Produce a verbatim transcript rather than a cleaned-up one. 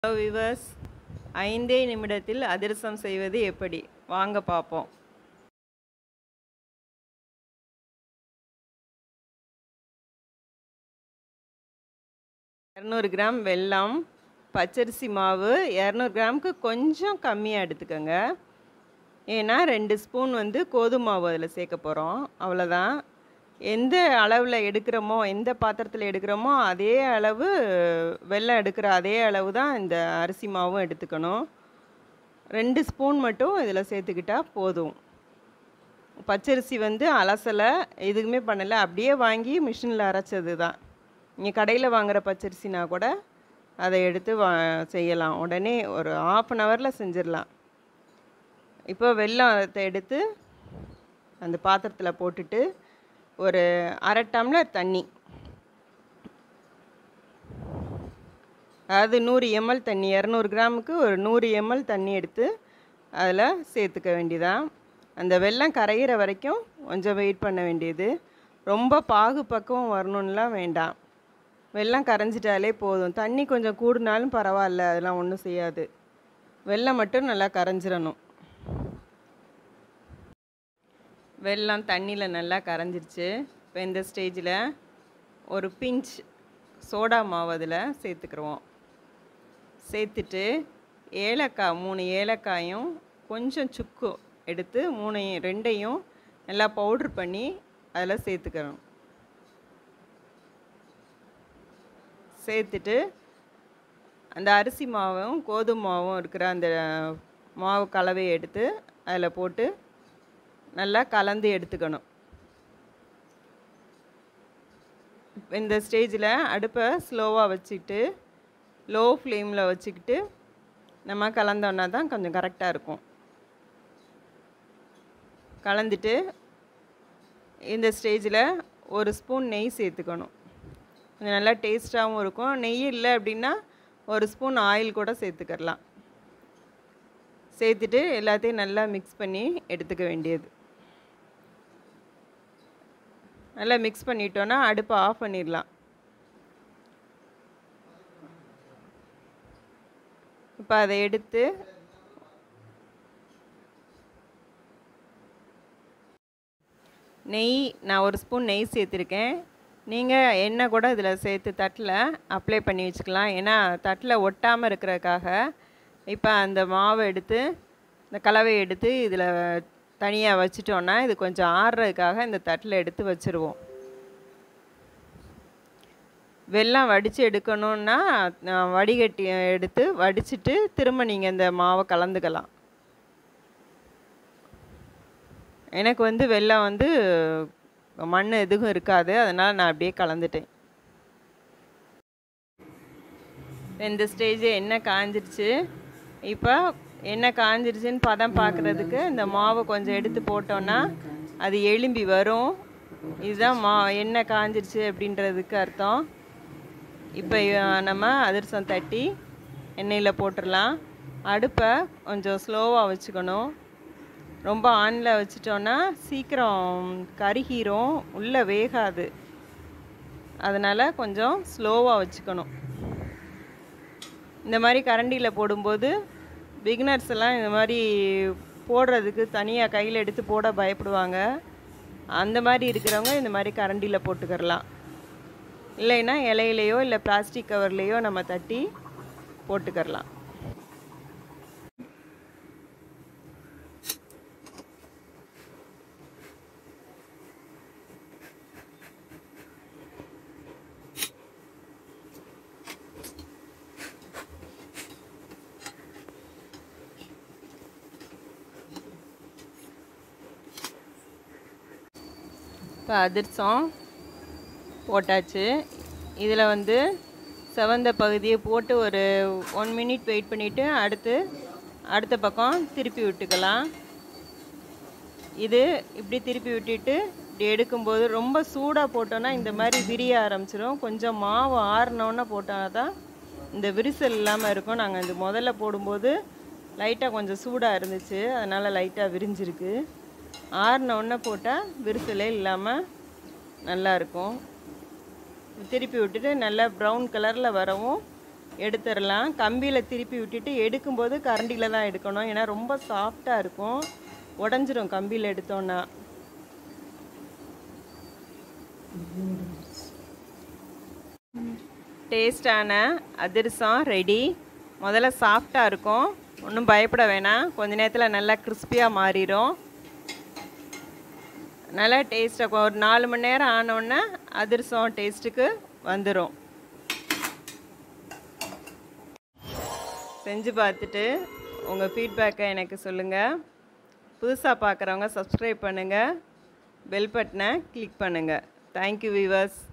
Hello viewers, ஐந்தே நிமிடத்தில் அதிரசம் செய்வது எப்படி வாங்க பார்ப்போம். இரநூறு கிராம் வெல்லம், பச்சரிசி மாவு இரநூறு கிராமுக்கு கொஞ்சம் கம்மியாக எடுத்துக்கோங்க. ஏன்னா ரெண்டு ஸ்பூன் வந்து கோதுமை மாவு அதில் சேர்க்க போகிறோம், அவ்வளோதான். எந்த அளவில் எடுக்கிறோமோ, எந்த பாத்திரத்தில் எடுக்கிறோமோ அதே அளவு வெல்லம் எடுக்கிற அதே அளவு தான் இந்த அரிசி மாவும் எடுத்துக்கணும். ரெண்டு ஸ்பூன் மட்டும் இதில் சேர்த்துக்கிட்டால் போதும். பச்சரிசி வந்து அலசலை, எதுவுமே பண்ணலை, அப்படியே வாங்கி மிஷினில் அரைச்சது தான். நீங்கள் கடையில் வாங்குகிற பச்சரிசினா கூட அதை எடுத்து வா செய்யலாம். உடனே ஒரு ஆஃப் அன் ஹவரில் செஞ்சிடலாம். இப்போ வெல்லத்தை எடுத்து அந்த பாத்திரத்தில் போட்டுட்டு ஒரு அரை டம்ளர் தண்ணி, அதாவது நூறு எம்எல் தண்ணி, இரநூறு கிராமுக்கு ஒரு நூறு எம்எல் தண்ணி எடுத்து அதில் சேர்த்துக்க வேண்டியதான். அந்த வெல்லம் கரையிற வரைக்கும் கொஞ்சம் வெயிட் பண்ண வேண்டியது. ரொம்ப பாகு பக்குவம் வரணும்லாம் வேண்டாம், வெல்லம் கரைஞ்சிட்டாலே போதும். தண்ணி கொஞ்சம் கூடுனாலும் பரவாயில்ல, அதெல்லாம் ஒன்றும் செய்யாது. வெல்லம் மட்டும் நல்லா கரைஞ்சிடணும். வெல்லம் தண்ணியில் நல்லா கரைஞ்சிருச்சு. இப்போ இந்த ஸ்டேஜில் ஒரு பிஞ்ச் சோடா மாவு அதில் சேர்த்துக்குருவோம். சேர்த்துட்டு ஏலக்காய், மூணு ஏலக்காயும் கொஞ்சம் சுக்கு எடுத்து மூணையும் ரெண்டையும் நல்லா பவுட்ரு பண்ணி அதில் சேர்த்துக்கிறோம். சேர்த்துட்டு அந்த அரிசி மாவும் கோதுமை மாவும் இருக்கிற அந்த மாவு கலவையை எடுத்து அதில் போட்டு நல்லா கலந்து எடுத்துக்கணும். இந்த ஸ்டேஜில் அடுப்பை ஸ்லோவாக வச்சுக்கிட்டு லோ ஃப்ளேமில் வச்சுக்கிட்டு நம்ம கலந்தோன்னா தான் கொஞ்சம் கரெக்டாக இருக்கும். கலந்துட்டு இந்த ஸ்டேஜில் ஒரு ஸ்பூன் நெய் சேர்த்துக்கணும். கொஞ்சம் நல்லா டேஸ்ட்டாகவும் இருக்கும். நெய் இல்லை அப்படின்னா ஒரு ஸ்பூன் ஆயில் கூட சேர்த்துக்கலாம். சேர்த்துட்டு எல்லாத்தையும் நல்லா மிக்ஸ் பண்ணி எடுத்துக்க வேண்டியது. நல்லா மிக்ஸ் பண்ணிட்டோன்னா அடுப்பை ஆஃப் பண்ணிடலாம். இப்போ அதை எடுத்து நெய், நான் ஒரு ஸ்பூன் நெய் சேர்த்துருக்கேன். நீங்கள் எண்ணெய் கூட இதில் சேர்த்து தட்டில் அப்ளை பண்ணி வச்சுக்கலாம், ஏன்னா தட்டில் ஒட்டாமல் இருக்கிறதுக்காக. இப்போ அந்த மாவை எடுத்து, இந்த கலவையை எடுத்து இதில் தனியாக வச்சிட்டோன்னா இது கொஞ்சம் ஆறுறதுக்காக இந்த தட்டில் எடுத்து வச்சுருவோம். வெல்லம் வடித்து எடுக்கணுன்னா வடிகட்டி எடுத்து வடிச்சிட்டு திரும்ப நீங்கள் இந்த மாவை கலந்துக்கலாம். எனக்கு வந்து வெல்லம் வந்து மண் எதுவும் இருக்காது, அதனால் நான் அப்படியே கலந்துட்டேன். இந்த ஸ்டேஜ் எண்ணெய் காஞ்சிருச்சு. இப்போ எண்ணெய் காஞ்சிருச்சுன்னு பதம் பார்க்குறதுக்கு இந்த மாவை கொஞ்சம் எடுத்து போட்டோன்னா அது எலும்பி வரும். இதுதான் மா எண்ணெய் காஞ்சிருச்சு அப்படின்றதுக்கு அர்த்தம். இப்போ நம்ம அதிரசம் தட்டி எண்ணெயில் போட்டுடலாம். அடுப்பை கொஞ்சம் ஸ்லோவாக வச்சுக்கணும். ரொம்ப ஆனில் வச்சிட்டோன்னா சீக்கிரம் கருகிரும், உள்ளே வேகாது. அதனால் கொஞ்சம் ஸ்லோவாக வச்சுக்கணும். இந்த மாதிரி கரண்டியில் போடும்போது பிகினர்ஸ் எல்லாம் இந்த மாதிரி போடுறதுக்கு தனியாக கையில் எடுத்து போட பயப்படுவாங்க. அந்த மாதிரி இருக்கிறவங்க இந்த மாதிரி கரண்டியில் போட்டுக்கிறலாம். இல்லைன்னா இலையிலையோ இல்லை பிளாஸ்டிக் கவர்லேயோ நம்ம தட்டி போட்டுக்கிறலாம். இப்போ அதிரசம் போட்டாச்சு. இதில் வந்து செவந்த பகுதியை போட்டு ஒரு ஒன் மினிட் வெயிட் பண்ணிவிட்டு அடுத்து அடுத்த பக்கம் திருப்பி விட்டுக்கலாம். இது இப்படி திருப்பி விட்டுட்டு இப்படி எடுக்கும்போது ரொம்ப சூடாக போட்டோன்னா இந்த மாதிரி விரிய ஆரம்பிச்சிடும். கொஞ்சம் மாவு ஆறினோன்னா போட்டால் தான் இந்த விரிசல் இல்லாமல் இருக்கும். நாங்கள் இந்த முதல்ல போடும்போது லைட்டாக கொஞ்சம் சூடாக இருந்துச்சு, அதனால் லைட்டாக விரிஞ்சிருக்கு. ஆறினோடனே போட்டால் விரிசலே இல்லாமல் நல்லாயிருக்கும். திருப்பி விட்டுட்டு நல்லா ப்ரௌன் கலரில் வரவும் எடுத்துடலாம். கம்பியில் திருப்பி விட்டுட்டு எடுக்கும்போது கரண்டியில் தான் எடுக்கணும், ஏன்னா ரொம்ப சாஃப்டாக இருக்கும், உடஞ்சிரும் கம்பியில் எடுத்தோன்னா. டேஸ்டான அதிரசம் ரெடி. முதல்ல சாஃப்டாக இருக்கும், ஒன்றும் பயப்பட வேணாம், கொஞ்ச நேரத்தில் நல்லா கிறிஸ்பியாக மாறிடும். நல்லா டேஸ்ட்டாக ஒரு நாலு மணி நேரம் ஆனோடனே அதிரசம் டேஸ்ட்டுக்கு வந்துடும். செஞ்சு பார்த்துட்டு உங்கள் ஃபீட்பேக்கை எனக்கு சொல்லுங்கள். புதுசாக பார்க்குறவங்க சப்ஸ்கிரைப் பண்ணுங்கள், பெல் பட்டனை கிளிக் பண்ணுங்கள். Thank you viewers.